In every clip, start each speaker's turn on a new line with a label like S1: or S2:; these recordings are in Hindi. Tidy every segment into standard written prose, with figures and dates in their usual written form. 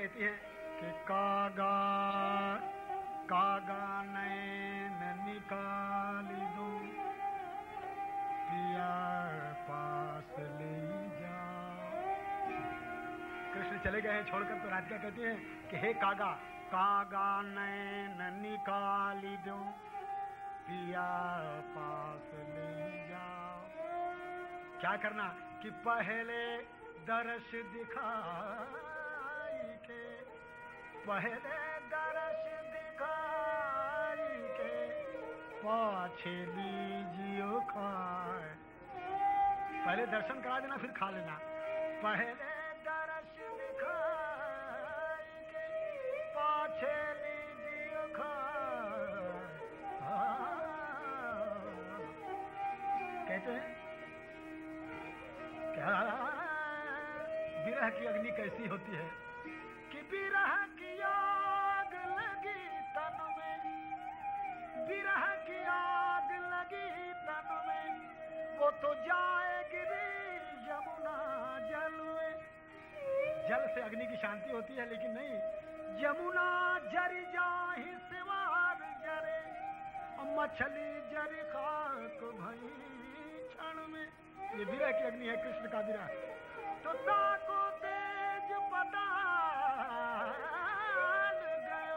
S1: कहती है कि कागा कागा नैन निकाल दूं पिया पास ले जाओ। कृष्ण चले गए हैं छोड़कर, तो राधिका कहती है कि हे कागा कागा नैन निकाल दूं पिया पास ले जाओ। क्या करना कि पहले दर्श दिखाई के, पहले दर्श दिखाई के पाछे लीजियो खाए। पहले दर्शन करा देना फिर खा लेना। पहले दर्श दिखाई के पाछे लीजियो खाए। कहते हैं क्या विरह की अग्नि कैसी होती है कि विरह की आग लगी तन में, विरह की आग लगी तन में वो तो जाएगी यमुना जल में। जल से अग्नि की शांति होती है, लेकिन नहीं, यमुना जरी जाहि सिवार जरे मछली जरी खाक भई क्षण में। ये विरह की अग्नि है, कृष्ण का विरह। तो ताको तेज पताल गयो,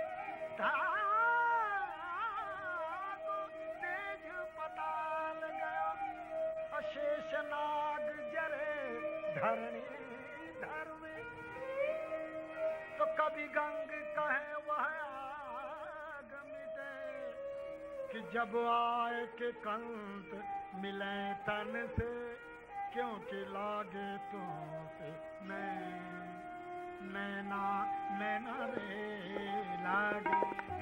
S1: ताको तेज पताल गयो अशेष नाग जरे धरणी धर में। तो कभी गंग कहे वह आग मिटे कि जब आए के कंत मिले तन से, क्योंकि लागे तुमसे नैना नैना रे लागे।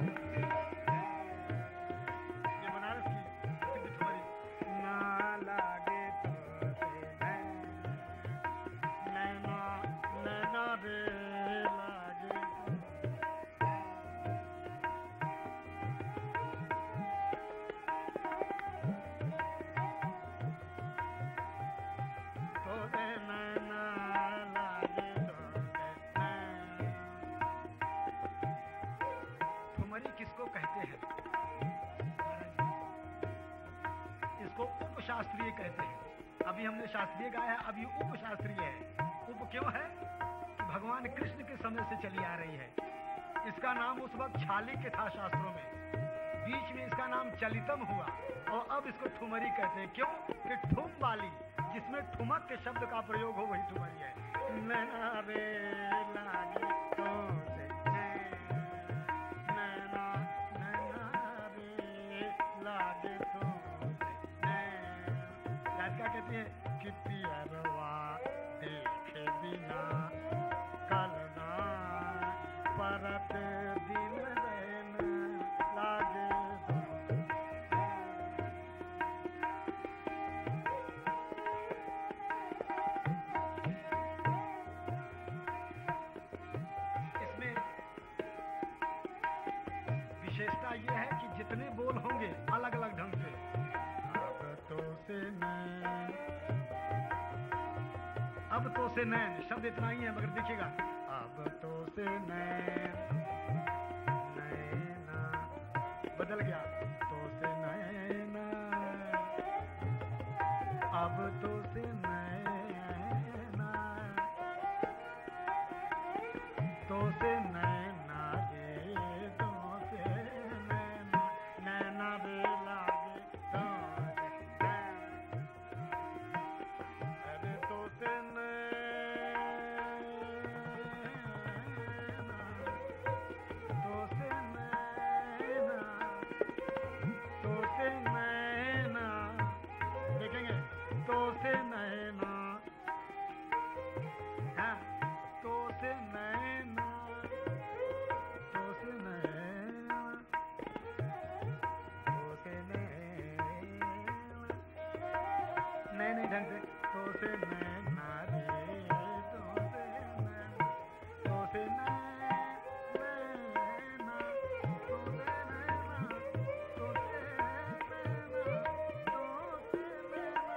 S1: ये बनारस की प्रसिद्ध ठुमरी। ना लागे तुमसे नैना नैना रे लागे। किसको कहते हैं? इसको उपशास्त्रीय कहते हैं। अभी हमने शास्त्रीय गाया है, अभी उपशास्त्रीय है। उप क्यों है? कि भगवान कृष्ण के समय से चली आ रही है। इसका नाम उस वक्त छाली के था शास्त्रों में, बीच में इसका नाम चलितम हुआ और अब इसको ठुमरी कहते हैं। क्यों? कि ठुम वाली, जिसमें ठुमक के शब्द का प्रयोग हो, वही ठुमरी है। नैना रे लागे तुमसे नैना नैना रे लागे तुमसे। राधिका कहती है कि पियरवा देखे बिना कलना परत दिन रैन लागे। विशेषता यह है कि जितने बोल होंगे अलग अलग ढंग से। अब तो से नैन शब्द इतना ही है, मगर देखिएगा अब तो से नैन नैना बदल गया, तो से नैना अब तो से नैना तो से नैना रे तो से नैना नैना रे लागे तो अरे तो से नैना तो से नैना तो से नैना। देखेंगे तो से नैना, हाँ तो से नैना तो से नैना तो से नैना नए नए ढंग से तो से नैना रे तो से नैना तो से नैना तो से नैना तो से नैना तो से नैना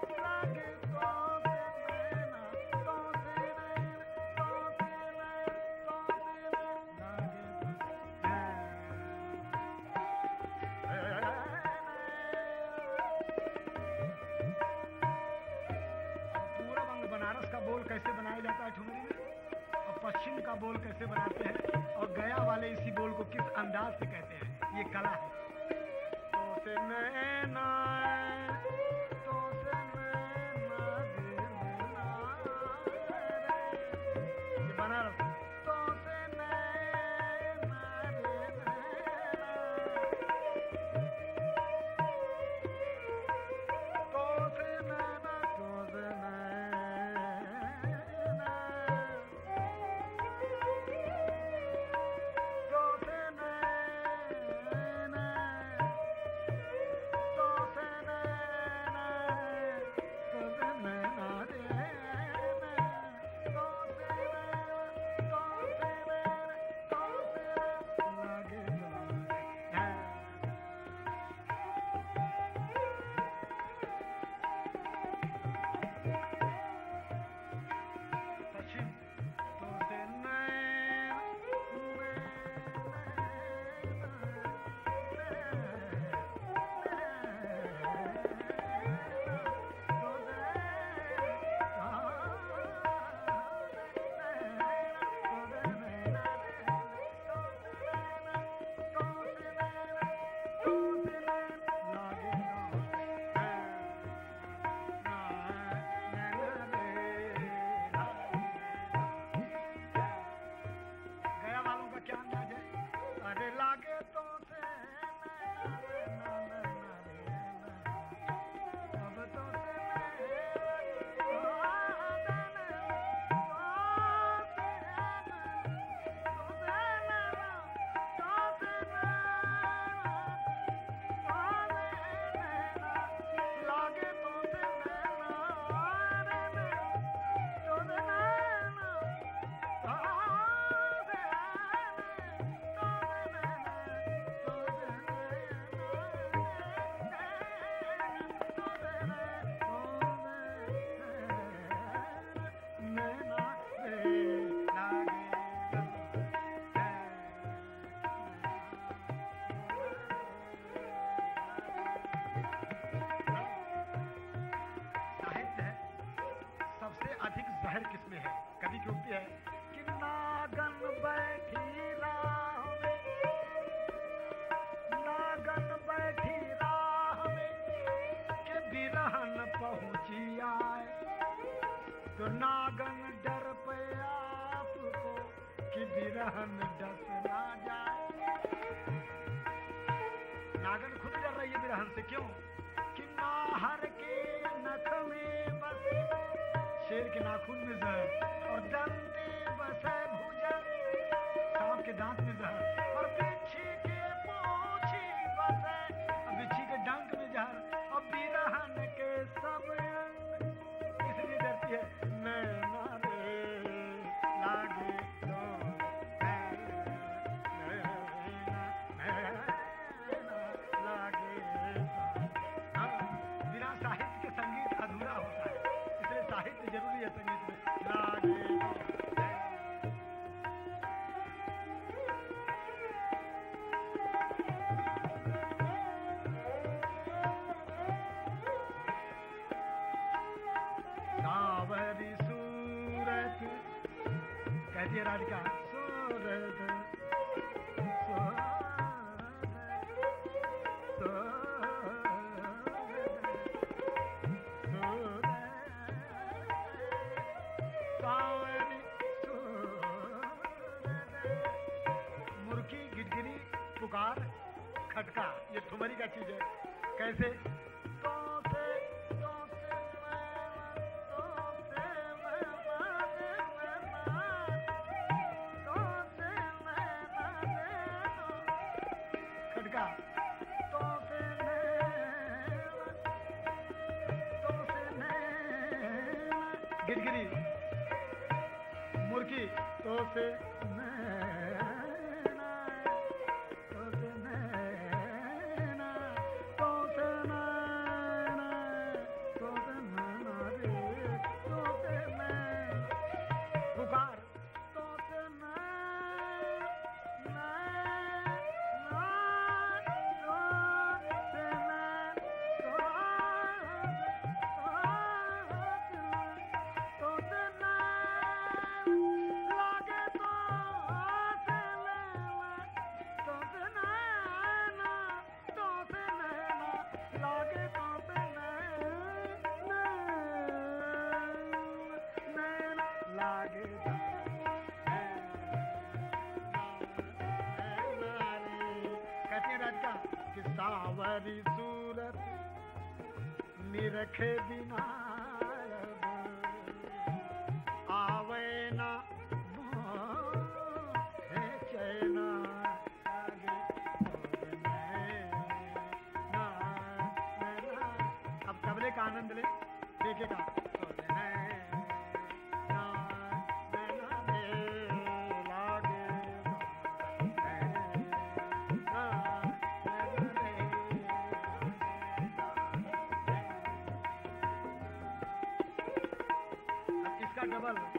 S1: लागे तो से नैना तो से नैना तो से नैना बोल कैसे बनाते हैं और गया वाले इसी बोल को किस अंदाज से कहते हैं, ये कला है। तो से नैना तो से नैना ये बनारस तो से नैना रे नैना तो से नैना तो से जहर किसमें है? कभी क्योंकि है कि नागन बैठी राह में, नागन बैठी राह में के बिरहन पहुंची आए, तो नागन डर पे आपको कि बिरहन डस ना जाए। नागन खुद डर रही है बिरहन से, क्यों? कि नाहर के नख में बस शेर के नाखून में जहर और दंते बसे भुजन, सांप के दांत में जहर और बिच्छी के पूंछी बसे, बिच्छी के डंक में जहर और बिरहन के सब अंग, इसलिए डरती है नैना रे लागे तो लागे। बिना साहित्य के संगीत अधूरा होता है, इसलिए साहित्य जरूरी है संगीत में। लागे सावरी सूरत, कहती है राधिका सूरत मुर्गी गिड़गिड़ी पुकार खटका, ये ठुमरी का चीज है। कैसे? खटका गिड़गिड़ी मुर्गी तो से लागे तो कहते हैं राधिका कि सावरी सूरत निरखे बिना आवे ना है चैना अब तबले का आनंद ले देखेगा डबल